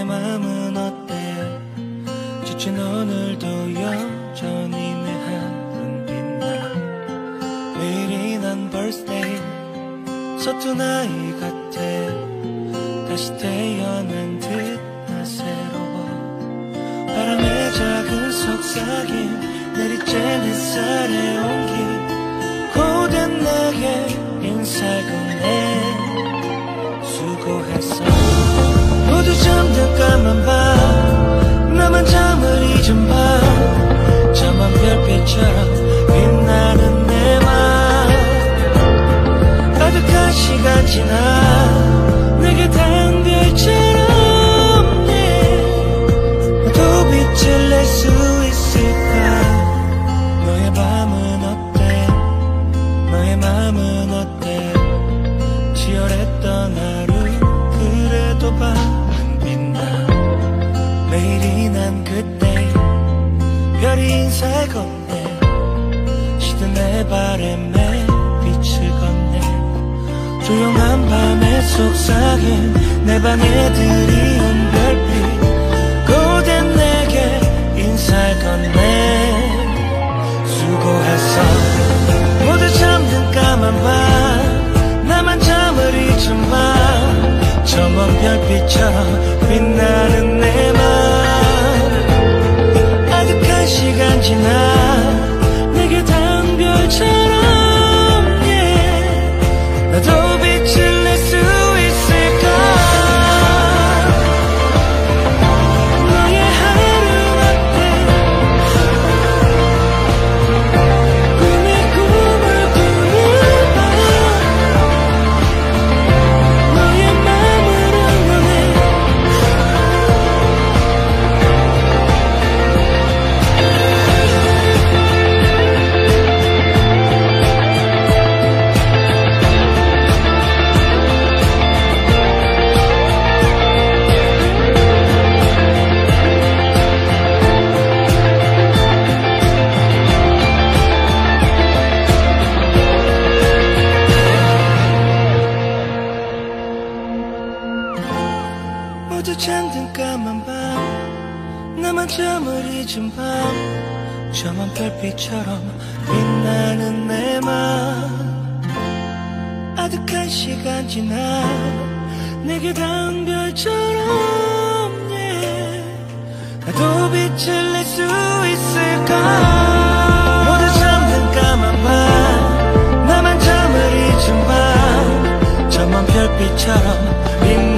마음은 어때? 지친 오늘도 여전히 내 하루는 빛나. 매일이 난 birthday 서툰 아이 같아. 다시 태어난 듯한 새로워. 바람의 작은 속삭임 내리쬐는 햇살의 온기 고된 내게 인사를 건네. 수고했어. 모두 잠든 까만 밤 나만 잠을 잊은 밤 저만 별빛처럼 빛나는 내 맘. 아득한 시간 지나 내게 닿은 별처럼 또 빛을 낼 수 있을까. 너의 밤은 어때? 너의 맘은 어때? 치열했던 하루 그래도 밤은 빛나. 매일이 난 그때 별이 인사를 건네. 시든 내 바람에 빛을 건네. 조용한 밤의 속삭임 내 방에 들이온 별빛 고된 내게 인사를 건네. 수고했어. 모두 잠든 까만 밤 나만 잠을 잊은 밤 저 먼 별빛처럼 빛나는 내 맘. 아득한 시간 지나 내게 닿은 별처럼 나도 빛을 낼 수 있을까. 너의 하루는 어때? 꿈의 꿈을 꾸는 밤 너의 맘을 응원해. 모두 잠든 까만 밤 나만 잠을 잊은 밤 저만 별빛처럼 빛나는 내 맘. 아득한 시간 지나 내게 닿은 별처럼 나도 빛을 낼 수 있을까. 모두 잠든 까만 밤 나만 잠을 잊은 밤 저만 별빛처럼 빛나는